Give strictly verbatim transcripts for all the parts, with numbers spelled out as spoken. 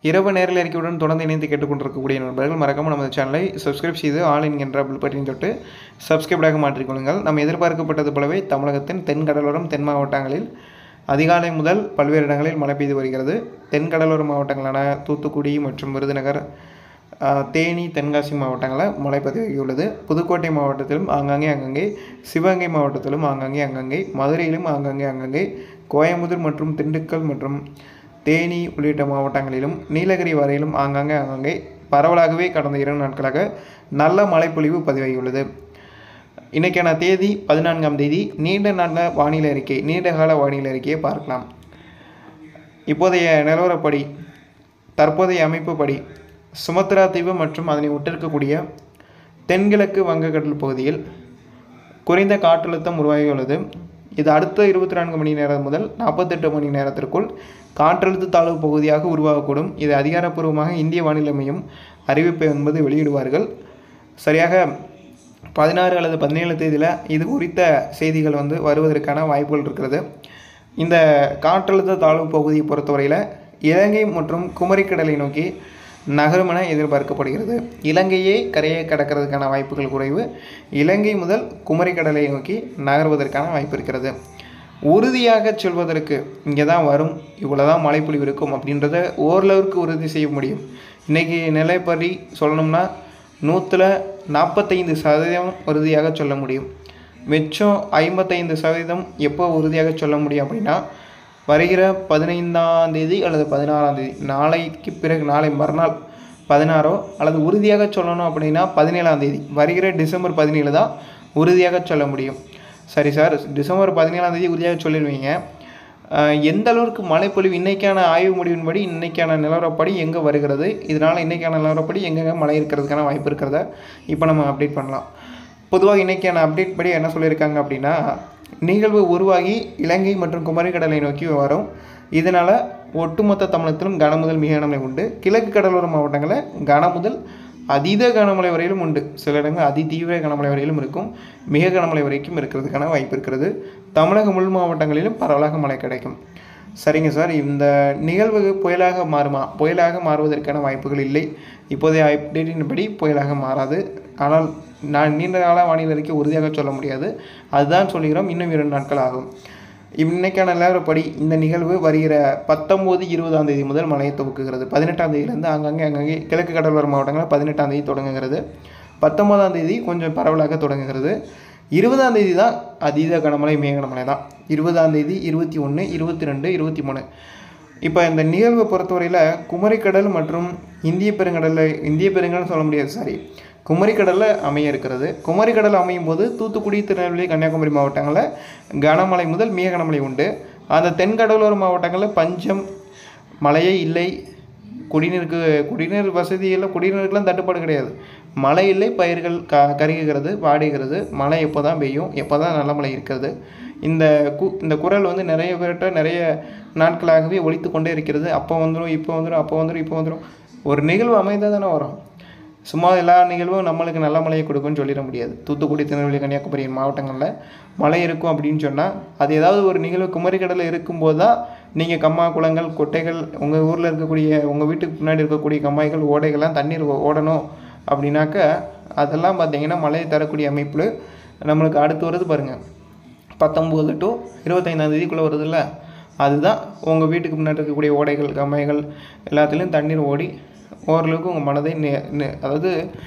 இரவு நேரில் அறிக்கையுடன் தொடர்ந்து இணைந்து கேட்டுக்கொண்டிருக்கக்கூடிய நண்பர்கள் மறக்காமல் நமது சேனலை சப்ஸ்கிரைப் செய்து ஆல் என்கின்ற பில் பட்டினை தொட்டு சப்ஸ்கிரைப்டாக மாற்றிக்கொள்ளுங்கள். நம்ம எதிர்பார்க்கப்பட்டது போலவே தமிழகத்தின் தென் கடலோரம் தென் மாவட்டங்களில் அதிகாலை முதல் பல்வேறு இடங்களில் மழை பெய்து வருகிறது. தென் கடலோர மாவட்டங்களான தூத்துக்குடி மற்றும் விருதுநகர், தேனி, தென்காசி மாவட்டங்களில் மழை பதிவாகியுள்ளது. புதுக்கோட்டை மாவட்டத்திலும் ஆங்காங்கே அங்கங்கே, சிவகங்கை மாவட்டத்திலும் ஆங்காங்கே அங்கங்கே, மதுரையிலும் ஆங்காங்கே அங்கங்கே, கோயம்புத்தூர் மற்றும் திண்டுக்கல் மற்றும் தேனி உள்ளிட்ட மாவட்டங்களிலும் நீலகிரி வரையிலும் ஆங்காங்கே அங்கங்கே பரவலாகவே கடந்த இரண்டு நாட்களாக நல்ல மழைப்பொழிவு பதிவாகியுள்ளது. இன்றைக்கான தேதி பதினான்காம் தேதி. நீண்ட நாள் வானிலை அறிக்கை நீண்டகால வானிலை அறிக்கையை பார்க்கலாம். இப்போதைய நிலவரப்படி, தற்போதைய அமைப்புப்படி சுமத்ரா தீவு மற்றும் அதனை ஒட்டிருக்கக்கூடிய தென்கிழக்கு வங்கக்கடல் பகுதியில் குறைந்த காற்றழுத்தம் உருவாகியுள்ளது. இது அடுத்த இருபத்தி நான்கு மணி நேரம் முதல் நாற்பத்தெட்டு மணி நேரத்திற்குள் காற்றழுத்த தாழ்வு பகுதியாக உருவாகக்கூடும். இது அதிகாரப்பூர்வமாக இந்திய வானிலை மையம் அறிவிப்பு என்பது வெளியிடுவார்கள். சரியாக பதினாறு அல்லது பதினேழு தேதியில் இது குறித்த செய்திகள் வந்து வருவதற்கான வாய்ப்புகள் இருக்கிறது. இந்த காற்றழுத்த தாழ்வு பகுதியை பொறுத்தவரையில் இலங்கை மற்றும் குமரிக்கடலை நோக்கி நகரும் என எதிர்பார்க்கப்படுகிறது. இலங்கையே கரையை கடக்கிறதுக்கான வாய்ப்புகள் குறைவு. இலங்கை முதல் குமரிக்கடலை நோக்கி நகர்வதற்கான வாய்ப்பு இருக்கிறது. உறுதியாக சொல்வதற்கு இங்கே தான் வரும், இவ்வளோ தான் மழைப்பொழிவு இருக்கும் அப்படின்றத ஓரளவுக்கு உறுதி செய்ய முடியும். இன்றைக்கி நிலைப்படி சொல்லணும்னா நூற்றில் நாற்பத்தைந்து சதவீதம் உறுதியாக சொல்ல முடியும். மிச்சம் ஐம்பத்தைந்து சதவீதம் எப்போ உறுதியாக சொல்ல முடியும் அப்படின்னா வருகிற பதினைந்தாம் தேதி அல்லது பதினாறாம் தேதி, நாளைக்கு பிறகு நாளை மறுநாள் பதினாறோ, அல்லது உறுதியாக சொல்லணும் அப்படின்னா பதினேழாம் தேதி, வருகிற டிசம்பர் பதினேழு தான் உறுதியாக சொல்ல முடியும். சரி சார், டிசம்பர் பதினேழாம் தேதி உறுதியாக சொல்லிடுவீங்க. எந்த அளவுக்கு மழைப்பொழிவு இன்றைக்கான ஆய்வு முடிவின்படி இன்றைக்கான நிலவரப்படி எங்கே வருகிறது, இதனால் இன்றைக்கான நிலவரப்படி எங்கெங்கே மழை இருக்கிறதுக்கான வாய்ப்பு இருக்கிறத இப்போ நம்ம அப்டேட் பண்ணலாம். பொதுவாக இன்றைக்கான அப்டேட் படி என்ன சொல்லியிருக்காங்க அப்படின்னா, நிகழ்வு உருவாகி இலங்கை மற்றும் குமரிக்கடலை நோக்கி வரும். இதனால் ஒட்டுமொத்த தமிழகத்திலும் கனமுதல் மிக கனமழை உண்டு. கிழக்கு கடலோர மாவட்டங்களில் கனமுதல் அதீத கனமழை வரையிலும் உண்டு. சில இடங்கள் அதி தீவிர கனமழை வரையிலும் இருக்கும். மிக கனமழை வரைக்கும் இருக்கிறதுக்கான வாய்ப்பு இருக்கிறது. தமிழக உள் மாவட்டங்களிலும் பரவலாக மழை கிடைக்கும். சரிங்க சார், இந்த நிகழ்வு புயலாக மாறுமா? புயலாக மாறுவதற்கான வாய்ப்புகள் இல்லை. இப்போதைய அப்டேட்டின்படி புயலாக மாறாது. ஆனால் நான் நீண்ட கால வானிலை அறிக்கை உறுதியாக சொல்ல முடியாது. அதுதான் சொல்கிறோம், இன்னும் இரண்டு நாட்கள் ஆகும். இன்றைக்கான நிலவரப்படி இந்த நிகழ்வு வருகிற பத்தொம்போது இருபதாம் தேதி முதல் மழையை துவக்குகிறது. பதினெட்டாம் தேதியிலேருந்து ஆங்காங்கே அங்கங்கே கிழக்கு கடலோர மாவட்டங்களில் பதினெட்டாம் தேதி தொடங்குகிறது. பத்தொம்போதாம் தேதி கொஞ்சம் பரவலாக தொடங்குகிறது. இருபதாம் தேதி தான் அதீத கனமழை மிக கனமழை தான். இருபதாம் தேதி, இருபத்தி ஒன்று, இருபத்தி ரெண்டு, இருபத்தி மூணு. இப்போ இந்த நிகழ்வை பொறுத்தவரையில் குமரிக்கடல் மற்றும் இந்திய பெருங்கடலில் இந்திய பெருங்கடல் சொல்ல முடியாது, சாரி குமரிக்கடலில் அமைய இருக்கிறது. குமரிக்கடல் அமையும் போது தூத்துக்குடி, திருநெல்வேலி, கன்னியாகுமரி மாவட்டங்களில் கனமழை முதல் மிக கனமழை உண்டு. அந்த தென்கடலோர மாவட்டங்களில் பஞ்சம், மழையே இல்லை, குடிநீருக்கு குடிநீர் வசதியெல்லாம் குடிநீருக்கெல்லாம் தட்டுப்பாடு கிடையாது. மழை இல்லை, பயிர்கள் க கருகுகிறது, வாடுகிறது. மழை எப்போ தான் பெய்யும், எப்போ தான் நல்ல மழை இருக்கிறது. இந்த கு இந்த குரல் வந்து நிறைய பேர்கிட்ட நிறைய நாட்களாகவே ஒலித்து கொண்டே இருக்கிறது. அப்போ வந்துடும், இப்போ வந்துடும், அப்போ வந்துடும், இப்போ வந்துடும். ஒரு நிகழ்வு அமைந்தால் தானே வரும். சும்மா எல்லா நிகழ்வும் நம்மளுக்கு நல்ல மழையை கொடுக்கும்னு சொல்லிட முடியாது. தூத்துக்குடி, திருநெல்வேலி, கன்னியாகுமரி மாவட்டங்களில் மழை இருக்கும் அப்படின்னு சொன்னால் அது ஏதாவது ஒரு நிகழ்வு குமரிக்கடலில் இருக்கும்போது தான் நீங்கள் கம்மா, குளங்கள், கொட்டைகள், உங்கள் ஊரில் இருக்கக்கூடிய உங்கள் வீட்டுக்கு முன்னாடி இருக்கக்கூடிய கம்மாய்கள், ஓடைகள்லாம் தண்ணீர் ஓடணும் அப்படின்னாக்க அதெல்லாம் பார்த்திங்கன்னா மழையை தரக்கூடிய அமைப்பில் நம்மளுக்கு அடுத்து வருது பாருங்கள். பத்தொம்போது டு இருபத்தைந்தாம் தேதிக்குள்ளே வருதுல்ல, அதுதான் உங்கள் வீட்டுக்கு முன்னாடி இருக்கக்கூடிய ஓடைகள், கம்மாய்கள் எல்லாத்துலேயும் தண்ணீர் ஓடி ஓரளவுக்கு உங்கள் மனதை அதாவது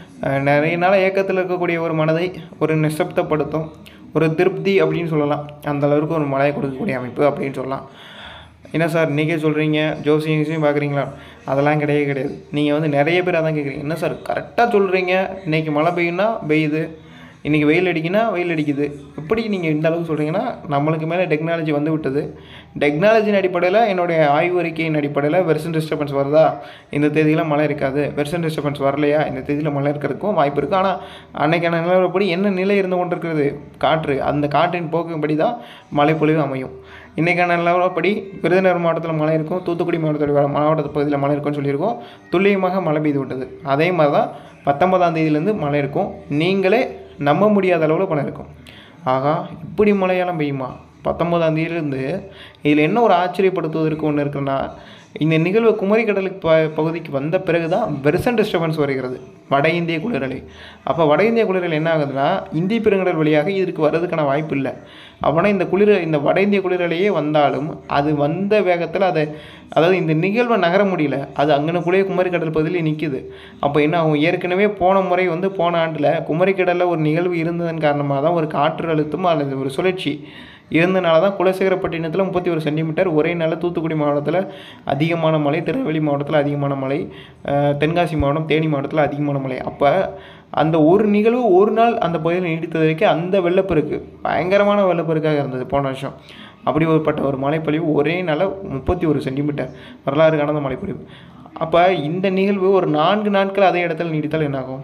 நிறைய நாள் ஏக்கத்தில் இருக்கக்கூடிய ஒரு மனதை ஒரு நிசப்தப்படுத்தும், ஒரு திருப்தி அப்படின்னு சொல்லலாம். அந்த அளவுக்கு ஒரு மழையை கொடுக்கக்கூடிய அமைப்பு அப்படின்னு சொல்லலாம். என்ன சார் இன்றைக்கே சொல்கிறீங்க, ஜோசியம் ஜோசியம் பார்க்குறீங்களா? அதெல்லாம் கிடையவே கிடையாது. நீங்கள் வந்து நிறைய பேர் அதான் கேட்குறீங்க. என்ன சார் கரெக்டாக சொல்கிறீங்க, இன்றைக்கி மழை பெய்யுன்னா பெய்யுது, இன்றைக்கி வெயில் அடிக்குன்னா வெயில் அடிக்குது, எப்படி நீங்கள் இந்த அளவுக்கு சொல்கிறீங்கன்னா நம்மளுக்கு மேலே டெக்னாலஜி வந்து விட்டது. டெக்னாலஜின் அடிப்படையில் என்னுடைய ஆய்வு அறிக்கையின் அடிப்படையில் வெர்சன் டிஸ்டர்பன்ஸ் வருதா, இந்த தேதியில் மழை இருக்காது. வெர்சன் டிஸ்டர்பன்ஸ் வரலையா, இந்த தேதியில் மழை இருக்கிறதுக்கும் வாய்ப்பு இருக்குது. ஆனால் அன்றைக்கான நிலவரப்படி என்ன நிலை இருந்து கொண்டு இருக்கிறது, காற்று, அந்த காற்றின் போக்குப்படி தான் மழைப்பொழிவு அமையும். இன்றைக்கான நிலவரப்படி விருதுநகர் மாவட்டத்தில் மழை இருக்கும், தூத்துக்குடி மாவட்டத்தோட மாவட்ட பகுதியில் மழை இருக்கும்னு சொல்லியிருக்கோம். துல்லியமாக மழை பெய்து விட்டது. அதே மாதிரி தான் பத்தொன்பதாம் தேதியிலேருந்து மழை இருக்கும். நீங்களே நம்ப முடியாத அளவில் மழை இருக்கும். ஆகா இப்படி மழையெல்லாம் பெய்யுமா? பத்தொன்பதாம் தேதியிலேருந்து இதில் என்ன ஒரு ஆச்சரியப்படுத்துவதற்கு ஒன்று இருக்குன்னா, இந்த நிகழ்வு குமரி கடலுக்கு ப பகுதிக்கு வந்த பிறகு தான் வெர்சன் டிஸ்டர்பன்ஸ் வருகிறது, வட இந்திய குளிரலை. அப்போ வட இந்திய குளிரலை என்ன ஆகுதுன்னா இந்திய பெருங்கடல் வழியாக இதுக்கு வர்றதுக்கான வாய்ப்பு இல்லை. அப்போனா இந்த குளிர் இந்த வட இந்திய குளிரலையே வந்தாலும் அது வந்த வேகத்தில் அதை அதாவது இந்த நிகழ்வை நகர முடியல, அது அங்கனக்குள்ளேயே குமரி கடல் பகுதியில் நிற்கிது. அப்போ என்ன ஆகும், ஏற்கனவே போன முறை வந்து போன ஆண்டில் குமரி கடலில் ஒரு நிகழ்வு இருந்ததன் காரணமாக தான் ஒரு காற்று அழுத்தம் அல்லது ஒரு சுழற்சி இருந்தனால தான் குலசேகரப்பட்டினத்தில் முப்பத்தி ஒரு சென்டிமீட்டர் ஒரே நாளில் தூத்துக்குடி மாவட்டத்தில் அதிகமான மழை, திருநெல்வேலி மாவட்டத்தில் அதிகமான மழை, தென்காசி மாவட்டம் தேனி மாவட்டத்தில் அதிகமான மழை. அப்போ அந்த ஒரு நிகழ்வு ஒரு நாள் அந்த பகுதியில் நீடித்தது வரைக்கும் அந்த வெள்ளப்பெருக்கு பயங்கரமான வெள்ளப்பெருக்காக இருந்தது போன வருஷம். அப்படி ஒருப்பட்ட ஒரு மழைப்பொழிவு ஒரே நாளில் முப்பத்தி ஒரு சென்டிமீட்டர் வரலாறு காணாத மழைப்பொழிவு. அப்போ இந்த நிகழ்வு ஒரு நான்கு நாட்கள் அதே இடத்துல நீடித்தால் என்னாகும்,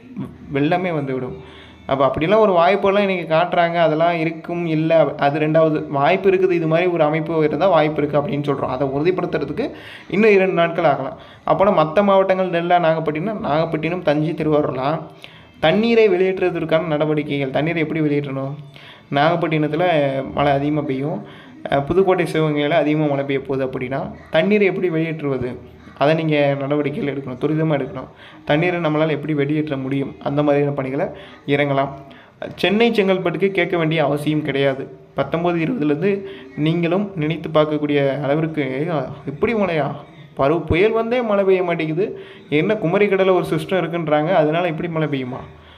வெள்ளமே வந்துவிடும். அப்போ அப்படிலாம் ஒரு வாய்ப்பெல்லாம் இன்றைக்கி காட்டுறாங்க, அதெல்லாம் இருக்கும் இல்லை, அது ரெண்டாவது வாய்ப்பு இருக்குது, இது மாதிரி ஒரு அமைப்பு இருந்தால் வாய்ப்பு இருக்குது அப்படின்னு சொல்கிறோம். அதை உறுதிப்படுத்துறதுக்கு இன்னும் இரண்டு நாட்கள் ஆகலாம். அப்போனா மற்ற மாவட்டங்கள் நெல்லா நாகப்பட்டினம் நாகப்பட்டினம் தஞ்சை திருவாரூர்லாம் தண்ணீரை வெளியேற்றுவதற்கான நடவடிக்கைகள், தண்ணீரை எப்படி வெளியேற்றணும், நாகப்பட்டினத்தில் மழை அதிகமாக பெய்யும், புதுக்கோட்டை சிவகங்கையில் அதிகமாக மழை பெய்ய போகுது அப்படின்னா தண்ணீரை எப்படி வெளியேற்றுவது, அதை நீங்கள் நடவடிக்கைகள் எடுக்கணும், துரிதமாக எடுக்கணும். தண்ணீரை நம்மளால் எப்படி வெளியேற்ற முடியும், அந்த மாதிரியான பணிகளை இறங்கலாம். சென்னை செங்கல்பட்டுக்கு கேட்க வேண்டிய அவசியம் கிடையாது. பத்தொம்போது இருபதுலேருந்து நீங்களும் நினைத்து பார்க்கக்கூடிய அளவிற்கு எப்படி மழையா, பருவ புயல் வந்தே மழை பெய்ய மாட்டேங்குது, என்ன குமரி கடலில் ஒரு சிஸ்டம் இருக்குன்றாங்க, அதனால் எப்படி மழை பெய்யுமா,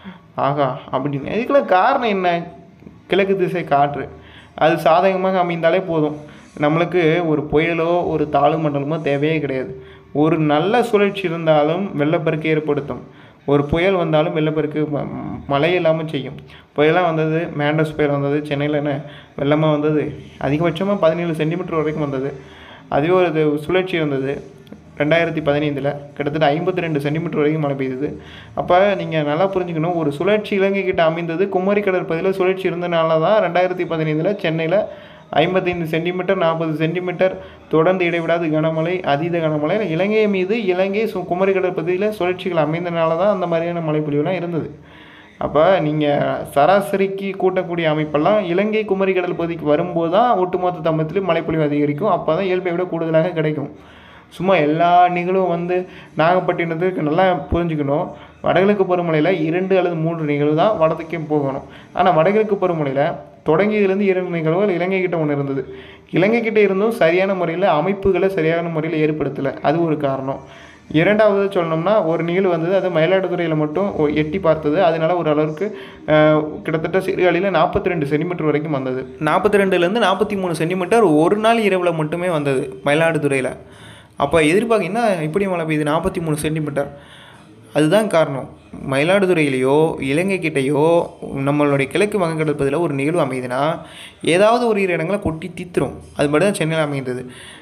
ஆகா அப்படின்னு. இதுக்கெல்லாம் காரணம் என்ன, கிழக்கு திசை காற்று அது சாதகமாக அமைந்தாலே போதும். நம்மளுக்கு ஒரு புயலோ ஒரு தாழ்வு மண்டலமோ தேவையே கிடையாது. ஒரு நல்ல சுழற்சி இருந்தாலும் வெள்ளப்பெருக்கு ஏற்படுத்தும், ஒரு புயல் வந்தாலும் வெள்ளப்பெருக்கு மழை இல்லாமல் செய்யும். புயலாக வந்தது, மேண்டஸ் புயல் வந்தது, சென்னையில் என்ன வெள்ளமாக வந்தது, அதிகபட்சமாக பதினேழு சென்டிமீட்டர் வரைக்கும் வந்தது. அதுவே ஒரு சுழற்சி இருந்தது ரெண்டாயிரத்தி பதினைந்தில் கிட்டத்தட்ட ஐம்பத்தி ரெண்டு சென்டிமீட்டர் வரைக்கும் மழை பெய்யுது. அப்போ நீங்கள் நல்லா புரிஞ்சுக்கணும், ஒரு சுழற்சி இலங்கை கிட்ட அமைந்தது குமரி கடல் பகுதியில் சுழற்சி இருந்தனால தான் ரெண்டாயிரத்தி பதினைந்தில் சென்னையில் ஐம்பத்தைந்து சென்டிமீட்டர் நாற்பது சென்டிமீட்டர் தொடர்ந்து இடைவிடாது கனமழை, அதீத கனமழை இலங்கை மீது இலங்கை சு குமரி கடல் பகுதியில் சுழற்சிகள் அமைந்தனால தான் அந்த மாதிரியான மழைப்பொழிவுலாம் இருந்தது. அப்போ நீங்கள் சராசரிக்கு கூட்டக்கூடிய அமைப்பெல்லாம் இலங்கை குமரி கடல் பகுதிக்கு வரும்போது தான் ஒட்டுமொத்த தமிழத்திலும் மழைப்பொழிவு அதிகரிக்கும். அப்போ தான் இயல்பை விட கூடுதலாக கிடைக்கும். சும்மா எல்லா நிகழ்வும் வந்து நாகப்பட்டினத்துக்கு நல்லா புரிஞ்சுக்கணும், வடகிழக்கு பருவமழையில் இரண்டு அல்லது மூன்று நிகழ்வு தான் வடத்துக்கே போகணும். ஆனால் வடகிழக்கு பருவமழையில் தொடங்கியதுலேருந்து இரண்டு நிகழ்வுகள் இலங்கை கிட்ட ஒன்று இருந்தது. இலங்கை கிட்ட இருந்தும் சரியான முறையில் அமைப்புகளை சரியான முறையில் ஏற்படுத்தலை, அது ஒரு காரணம். இரண்டாவது சொல்லணும்னா ஒரு நிகழ்வு வந்தது, அது மயிலாடுதுறையில் மட்டும் எட்டி பார்த்தது, அதனால ஒரு அளவுக்கு கிட்டத்தட்ட சீர்காழியில் நாற்பத்தி ரெண்டு சென்டிமீட்டர் வரைக்கும் வந்தது. நாற்பத்தி ரெண்டுலேருந்து நாற்பத்தி மூணு சென்டிமீட்டர் ஒரு நாள் இரவில் மட்டுமே வந்தது மயிலாடுதுறையில். அப்போ எதிர்பார்க்க என்ன இப்படி மழை பெய்யுது நாற்பத்தி மூணு சென்டிமீட்டர், அதுதான் காரணம். மயிலாடுதுறையிலையோ இலங்கை கிட்டையோ நம்மளுடைய கிழக்கு வங்கக்கடல் பகுதியில் ஒரு நிகழ்வு அமையுதுன்னா ஏதாவது ஒரு இரு இடங்களை கொட்டி தீத்துரும். அது மட்டும் தான் சென்னையில் அமைந்தது.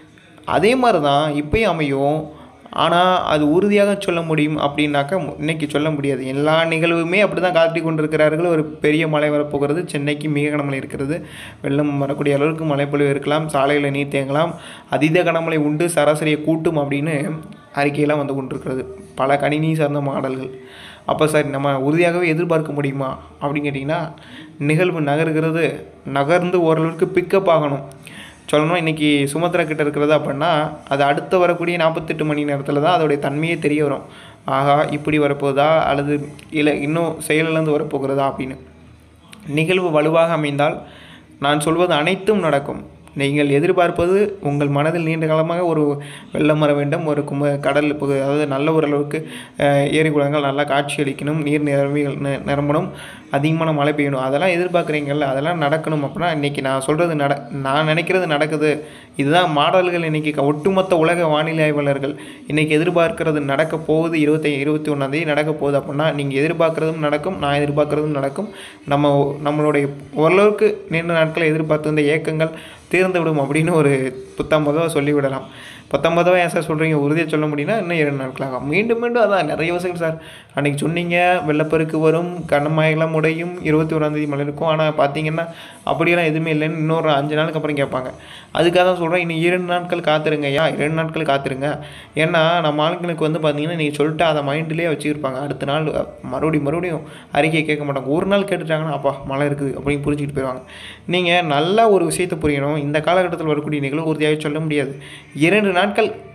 அதே மாதிரி தான் இப்போயும் அமையும். ஆனால் அது உறுதியாக சொல்ல முடியும் அப்படின்னாக்கா இன்றைக்கி சொல்ல முடியாது. எல்லா நிகழ்வுமே அப்படி தான் காட்டி கொண்டிருக்கிறார்கள். ஒரு பெரிய மழை வரப்போகிறது, சென்னைக்கு மிக கனமழை இருக்கிறது, வெள்ளம் வரக்கூடிய அளவுக்கு மழைப்பொழிவு இருக்கலாம், சாலையில் நீர் தேங்கலாம், அதீத கனமழை உண்டு, சராசரியை கூட்டும் அப்படின்னு அறிக்கையெல்லாம் வந்து கொண்டிருக்கிறது பல கணினி சார்ந்த மாடல்கள். அப்போ சார் நம்ம உறுதியாகவே எதிர்பார்க்க முடியுமா அப்படின்னு கேட்டிங்கன்னா, நிகழ்வு நகர்கிறது, நகர்ந்து ஓரளவுக்கு பிக்கப் ஆகணும். சொல்லணும் இன்றைக்கி சுமத்ரா கிட்ட இருக்கிறது அப்படின்னா அது அடுத்து வரக்கூடிய நாற்பத்தெட்டு மணி நேரத்தில் தான் அதோடைய தன்மையே தெரிய வரும். ஆகா இப்படி வரப்போகுதா அல்லது இல்லை இன்னும் செயலிழந்து வரப்போகிறதா அப்படின்னு. நிகழ்வு வலுவாக அமைந்தால் நான் சொல்வது அனைத்தும் நடக்கும். நீங்கள் எதிர்பார்ப்பது உங்கள் மனதில் நீண்ட காலமாக ஒரு வெள்ளம் வர வேண்டும், ஒரு கும கடல் அதாவது நல்ல ஓரளவுக்கு ஏரி குளங்கள் நல்லா காட்சி அளிக்கணும், நீர் நிரம்பிகள் நிரம்பணும், அதிகமான மழை பெய்யணும், அதெல்லாம் எதிர்பார்க்குறீங்கள்ல, அதெல்லாம் நடக்கணும். அப்படின்னா இன்றைக்கி நான் சொல்கிறது நட நான் நினைக்கிறது நடக்குது. இதுதான் மாடல்கள் இன்றைக்கி ஒட்டுமொத்த உலக வானிலை ஆய்வாளர்கள் இன்றைக்கி எதிர்பார்க்கிறது நடக்க போகுது. இருபத்தி இருபத்தி ஒன்றாந்தேதி நடக்க போகுது அப்படின்னா நீங்கள் எதிர்பார்க்குறதும் நடக்கும், நான் எதிர்பார்க்குறதும் நடக்கும். நம்ம நம்மளுடைய ஓரளவுக்கு நீண்ட நாட்களை எதிர்பார்த்து இந்த ஏக்கங்கள் தீர்ந்துவிடும் அப்படின்னு ஒரு புத்தம்பதாக சொல்லிவிடலாம். பத்தொன்பதாவே ஏன் சார் சொல்கிறீங்க, உறுதியாக சொல்ல முடியும்னா இன்னும் இரண்டு நாட்களாகும். மீண்டும் மீண்டும் அதான் நிறைய விஷயம் சார். அன்றைக்கி சொன்னீங்க வெள்ளப்பெருக்கு வரும், கனமழையெல்லாம் உடையும், இருபத்தி ஓராந்தேதி மழை இருக்கும். ஆனால் பார்த்தீங்கன்னா அப்படியெல்லாம் எதுவுமே இல்லைன்னு இன்னொரு அஞ்சு நாளுக்கு அப்புறம் கேட்பாங்க. அதுக்காக தான் சொல்கிறேன், இன்னும் இரண்டு நாட்கள் காத்துருங்க. ஐயா இரண்டு நாட்கள் காத்துருங்க. ஏன்னா நம்ம ஆளுங்களுக்கு வந்து பார்த்தீங்கன்னா நீங்கள் சொல்லிட்டு அதை மைண்டிலே வச்சுருப்பாங்க. அடுத்த நாள் மறுபடியும் மறுபடியும் அறிக்கையை கேட்க மாட்டாங்க. ஒரு நாள் கேட்டுட்டாங்கன்னா அப்பா மழை இருக்குது அப்படின்னு புரிஞ்சுக்கிட்டு போயிடுவாங்க. நீங்கள் நல்லா ஒரு விஷயத்தை புரியணும். இந்த காலகட்டத்தில் வரக்கூடிய நிகழ்வு உறுதியாக சொல்ல முடியாது. இரண்டு நாட்கள்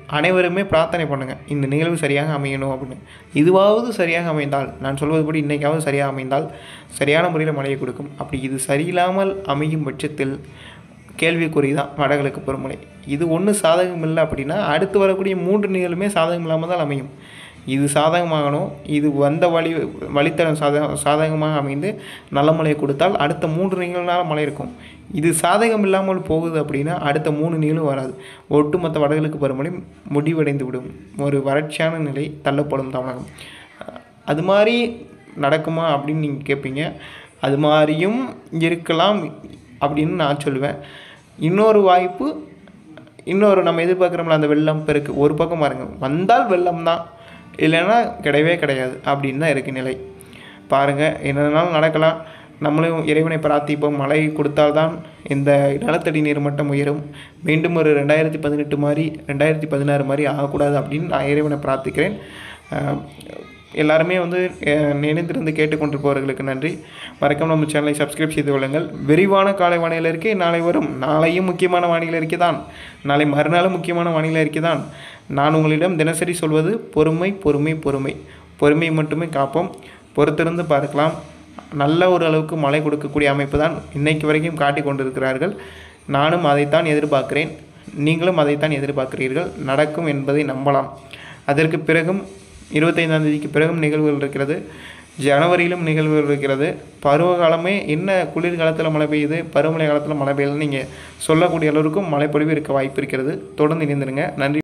அனைவருமே பிரார்த்தனை பண்ணுங்கள், இந்த நிகழ்வு சரியாக அமையணும் அப்படின்னு. இதுவாவது சரியாக அமைந்தால், நான் சொல்வதுபடி இன்றைக்காவது சரியாக அமைந்தால் சரியான முறையில் மழையை கொடுக்கும். அப்படி இது சரியில்லாமல் அமையும் பட்சத்தில் கேள்விக்குறி தான் வடகிழக்கு பருவமழை. இது ஒன்று சாதகம் இல்லை அப்படின்னா அடுத்து வரக்கூடிய மூன்று நிகழ்வுமே சாதகம் இல்லாமல் தான் அமையும். இது சாதகமாகணும், இது வந்த வழி வழித்தடம் சாத சாதகமாக அமைந்து நல்ல மழையை கொடுத்தால் அடுத்த மூன்று நிகழ்வுனால மழை இருக்கும். இது சாதகம் இல்லாமல் போகுது அப்படின்னா அடுத்த மூணு நிகழ்வு வராது. ஒட்டுமொத்த வடகிழக்கு பருவமழை முடிவடைந்து விடும். ஒரு வறட்சியான நிலை தள்ளப்படும் தமிழகம். அது மாதிரி நடக்குமா அப்படின்னு நீங்கள் கேட்பீங்க. அது மாதிரியும் இருக்கலாம் அப்படின்னு நான் சொல்லுவேன். இன்னொரு வாய்ப்பு, இன்னொரு நம்ம எதிர்பார்க்குறோம்ல அந்த வெள்ளம் பெருக்கு, ஒரு பக்கம் பாருங்கள், வந்தால் வெள்ளம் தான், இல்லைன்னா கிடையவே கிடையாது அப்படின்னு தான் இருக்குது நிலை. பாருங்கள், என்னன்னாலும் நடக்கலாம். நம்மளும் இறைவனை பிரார்த்திப்போம், மழை கொடுத்தால்தான் இந்த நிலத்தடி நீர் மட்டம் உயரும். மீண்டும் ஒரு ரெண்டாயிரத்தி பதினெட்டு மாதிரி ரெண்டாயிரத்தி பதினாறு மாதிரி ஆகக்கூடாது அப்படின்னு நான் இறைவனை பிரார்த்திக்கிறேன். எல்லாருமே வந்து நினைந்திருந்து கேட்டுக்கொண்டிருப்பவர்களுக்கு நன்றி. மறக்காம நம்ம சேனலை சப்ஸ்கிரைப் செய்து கொள்ளுங்கள். விரிவான காலை வானிலை அறிக்கை நாளை வரும். நாளையும் முக்கியமான வானிலை அறிக்கை தான், நாளை மறுநாளும் முக்கியமான வானிலை அறிக்கை தான். நான் உங்களிடம் தினசரி சொல்வது பொறுமை பொறுமை பொறுமை பொறுமை மட்டுமே காப்போம். பொறுத்திருந்து பார்க்கலாம். நல்ல ஒரு அளவுக்கு மழை கொடுக்கக்கூடிய அமைப்பு தான் இன்றைக்கு வரைக்கும் காட்டி கொண்டிருக்கிறார்கள். நானும் அதைத்தான் எதிர்பார்க்கிறேன், நீங்களும் அதைத்தான் எதிர்பார்க்கிறீர்கள். நடக்கும் என்பதை நம்பலாம். அதற்கு பிறகும் இருபத்தைந்தாம் தேதிக்கு பிறகும் நிகழ்வுகள் இருக்கிறது. ஜனவரியிலும் நிகழ்வுகள் இருக்கிறது. பருவ காலமே என்ன குளிர்காலத்தில் மழை பெய்யுது, பருவமழை காலத்தில் மழை பெய்யுதுன்னு நீங்கள் சொல்லக்கூடிய அளவுக்கும் மழைப்பொழிவு இருக்க வாய்ப்பு இருக்கிறது. தொடர்ந்து இணைந்திருங்க. நன்றி.